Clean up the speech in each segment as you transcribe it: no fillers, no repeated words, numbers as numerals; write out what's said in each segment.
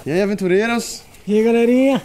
E aí, aventureiros? E aí, galerinha?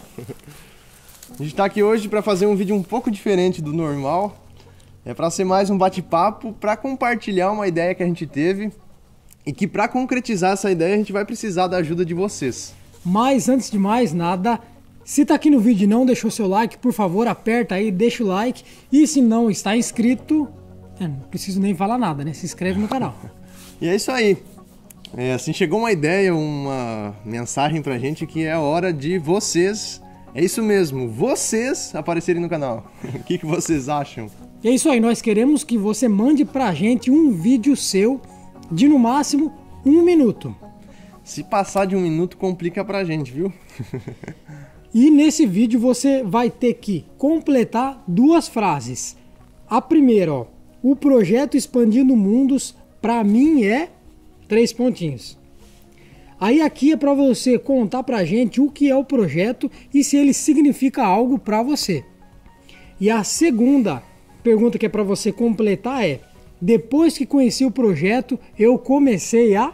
A gente tá aqui hoje para fazer um vídeo um pouco diferente do normal. É para ser mais um bate-papo, para compartilhar uma ideia que a gente teve e que para concretizar essa ideia a gente vai precisar da ajuda de vocês. Mas antes de mais nada, se tá aqui no vídeo e não deixou seu like, por favor, aperta aí, deixa o like. E se não está inscrito, não preciso nem falar nada, né? Se inscreve no canal. E é isso aí. Assim, chegou uma ideia, uma mensagem pra gente que é hora de vocês, é isso mesmo, vocês aparecerem no canal. O que vocês acham? E é isso aí, nós queremos que você mande pra gente um vídeo seu de no máximo 1 minuto. Se passar de 1 minuto complica pra gente, viu? E nesse vídeo você vai ter que completar 2 frases. A primeira, ó, o projeto Expandindo Mundos pra mim é... 3 pontinhos. Aí aqui é para você contar pra gente o que é o projeto e se ele significa algo para você. E a segunda pergunta que é para você completar é: depois que conheci o projeto, eu comecei a...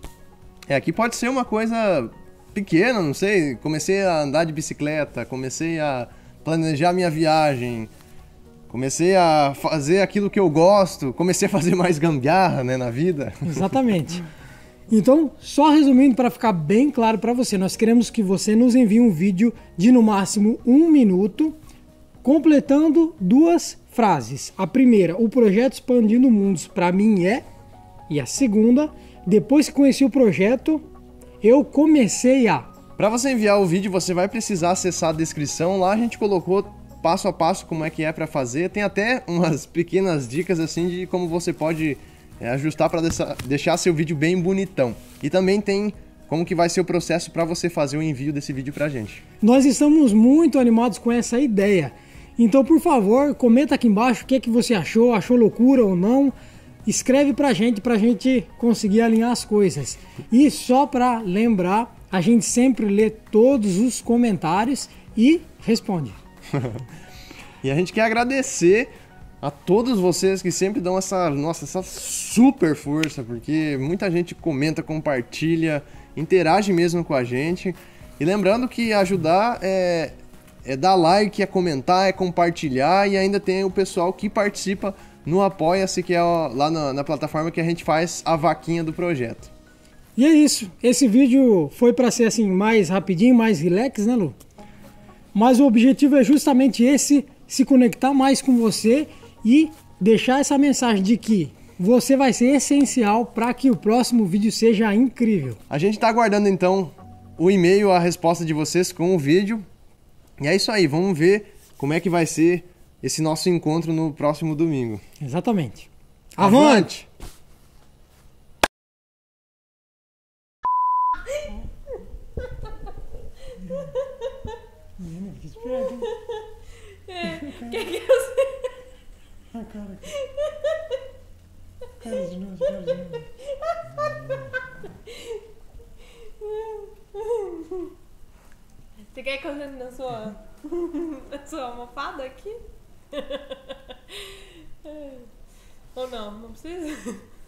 Aqui pode ser uma coisa pequena, não sei, comecei a andar de bicicleta, comecei a planejar minha viagem, comecei a fazer aquilo que eu gosto, comecei a fazer mais gambiarra, né, na vida. Exatamente. Então, só resumindo para ficar bem claro para você, nós queremos que você nos envie um vídeo de no máximo 1 minuto, completando 2 frases. A primeira, o projeto Expandindo Mundos para mim é... E a segunda, depois que conheci o projeto, eu comecei a... Para você enviar o vídeo, você vai precisar acessar a descrição, lá a gente colocou passo a passo como é que é para fazer, tem até umas pequenas dicas assim de como você pode ajustar para deixar seu vídeo bem bonitão. E também tem como que vai ser o processo para você fazer o envio desse vídeo pra gente. Nós estamos muito animados com essa ideia, então por favor, comenta aqui embaixo o que você achou loucura ou não, escreve pra gente conseguir alinhar as coisas. E só para lembrar, a gente sempre lê todos os comentários e responde. E a gente quer agradecer a todos vocês que sempre dão essa super força, porque muita gente comenta, compartilha, interage mesmo com a gente. E lembrando que ajudar é dar like, é comentar, é compartilhar, e ainda tem o pessoal que participa no Apoia-se, que é lá na plataforma que a gente faz a vaquinha do projeto. E é isso, esse vídeo foi para ser assim mais rapidinho, mais relax, né, Lu? Mas o objetivo é justamente esse, se conectar mais com você e deixar essa mensagem de que você vai ser essencial para que o próximo vídeo seja incrível. A gente está aguardando então o e-mail, a resposta de vocês com o vídeo. E é isso aí, vamos ver como é que vai ser esse nosso encontro no próximo domingo. Exatamente. Avante! Quer que eu sei? Ah, cara. Cara de novo, cara de novo. Você quer que eu sente na sua almofada aqui? Ou não? Não precisa?